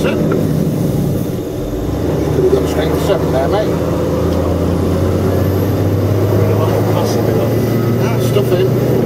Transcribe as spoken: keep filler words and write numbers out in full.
That's it. Could have got strength seven there, mate. Ah, stuff in.